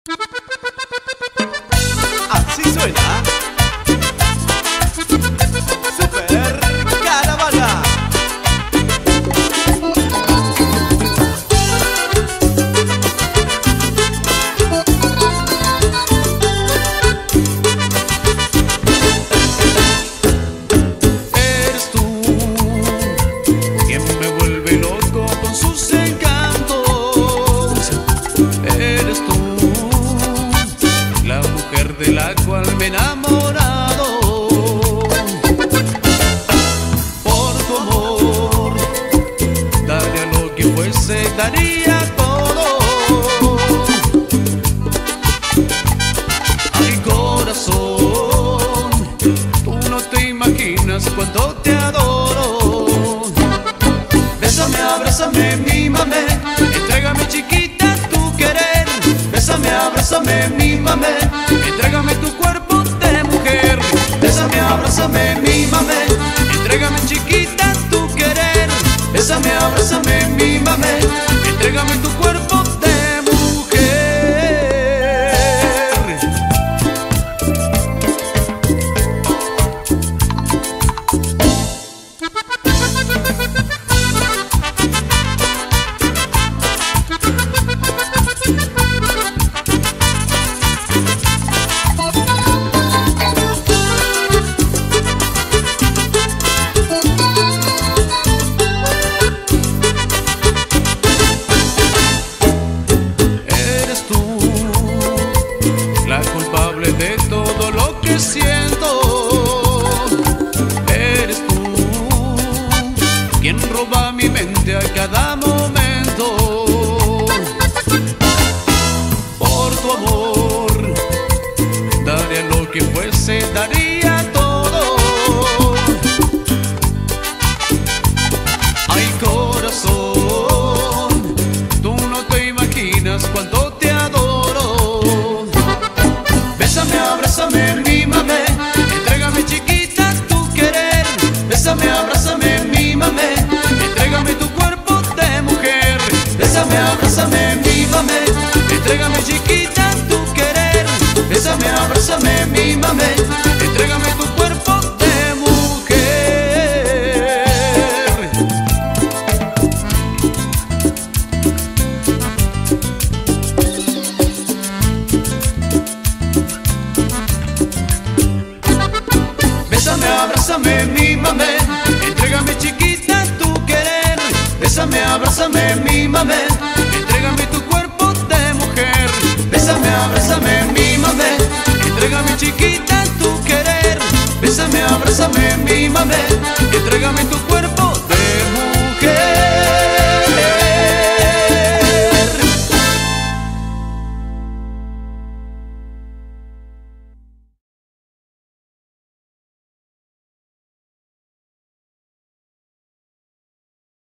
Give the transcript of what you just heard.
Así suena Super Caravana. Eres tú quien me vuelve loco con sus encantos. Eres tú la mujer de la cual me he enamorado. Por tu amor daría lo que fuese, daría todo. Ay, corazón, tú no te imaginas cuánto te adoro. Bésame, abrázame, mímame, entrégame chiquita tu querer. Bésame, abrázame, mímame, entrégame tu cuerpo de mujer. Bésame, abrázame, mímame, entrégame chiquita tu querer. Bésame, abrázame, mímame, entrégame tu cuerpo de mujer. La culpable de todo lo que siento. Eres tú quien roba mi mente a cada momento. Por tu amor daría lo que fuese, daría todo. Ay, corazón, tú no te imaginas cuánto te adoro. Bésame, abrázame, mímame, entrégame chiquita tu querer. Bésame, abrázame, mímame, entrégame tu cuerpo de mujer. Bésame, abrázame, mímame, entrégame chiquita tu querer. Bésame, abrázame, mímame, entrégame tu cuerpo de mujer. Bésame, abrázame, mímame, entrégame chiquita tu querer. Bésame, abrázame, mímame, entrégame tu cuerpo de mujer. Bésame, abrázame, mímame, entrégame chiquita tu querer. Bésame, abrázame, mímame, entrégame tu cuerpo